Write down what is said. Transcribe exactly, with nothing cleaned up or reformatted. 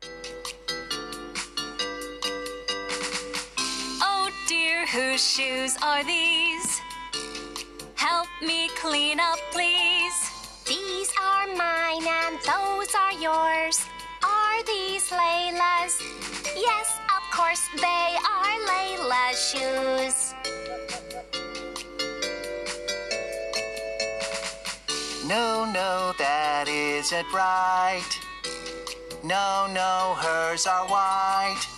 Oh dear, whose shoes are these? Help me clean up, please. These are mine and those are yours. Are these Layla's? Yes, of course, they are Layla's shoes. No, no, that isn't right. No, no, hers are white.